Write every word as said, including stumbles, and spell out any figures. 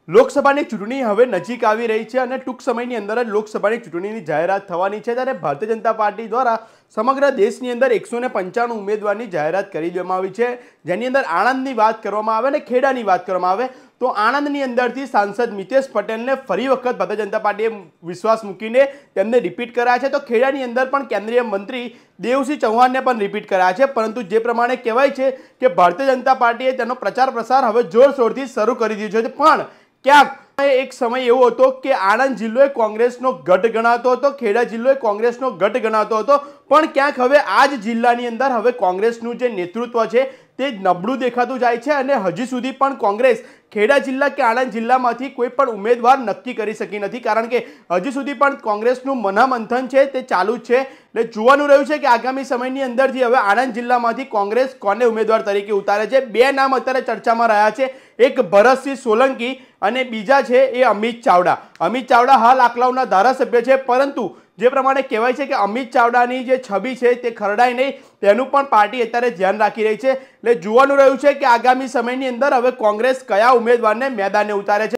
લોકસભાની ચૂંટણી હવે નજીક આવી રહી છે અને ટૂંક સમયની અંદર જ લોકસભાની ચૂંટણીની જાહેરાત થવાની છે ત્યારે ભારતીય જનતા પાર્ટી દ્વારા સમગ્ર દેશની અંદર એકસો ને પંચાણું ઉમેદવારની જાહેરાત કરી દેવામાં આવી છે, જેની અંદર આણંદની વાત કરવામાં આવે અને ખેડાની વાત કરવામાં આવે તો આણંદની અંદરથી સાંસદ મિતેશ પટેલને ફરી વખત ભારતીય જનતા પાર્ટીએ વિશ્વાસ મૂકીને તેમને રિપીટ કર્યા છે, તો ખેડાની અંદર પણ કેન્દ્રીય મંત્રી દેવસિંહ ચૌહાણને પણ રિપીટ કર્યા છે। પરંતુ જે પ્રમાણે કહેવાય છે કે ભારતીય જનતા પાર્ટીએ તેનો પ્રચાર પ્રસાર હવે જોરશોરથી શરૂ કરી દીધો છે, પણ ક્યાંક એક સમય એવો હતો કે આણંદ જિલ્લો એ કોંગ્રેસનો ગઢ ગણાતો હતો, ખેડા જિલ્લો એ કોંગ્રેસનો ગઢ ગણાતો હતો, પણ ક્યાંક હવે આ જ જિલ્લાની અંદર હવે કોંગ્રેસનું જે નેતૃત્વ છે તે નબળું દેખાતું જાય છે અને હજી સુધી પણ કોંગ્રેસ ખેડા જિલ્લા કે આણંદ જિલ્લામાંથી કોઈ પણ ઉમેદવાર નક્કી કરી શકી નથી, કારણ કે હજી સુધી પણ કોંગ્રેસનું મનોમંથન છે તે ચાલુ જ છે। એટલે જોવાનું રહ્યું છે કે આગામી સમયની અંદરથી હવે આણંદ જિલ્લામાંથી કોંગ્રેસ કોને ઉમેદવાર તરીકે ઉતારે છે। બે નામ અત્યારે ચર્ચામાં રહ્યા છે, એક ભરતસિંહ સોલંકી અને બીજા છે એ અમિત ચાવડા। અમિત ચાવડા હાલ આકલાવના ધારાસભ્ય છે, પરંતુ જે પ્રમાણે કહેવાય છે કે અમિત ચાવડાની જે છબી છે તે ખરડાય નહીં તેનું પણ પાર્ટી અત્યારે ધ્યાન રાખી રહી છે। એટલે જોવાનું રહ્યું છે કે આગામી સમયની અંદર હવે કોંગ્રેસ કયા ઉમેદવારને મેદાને ઉતારે છે।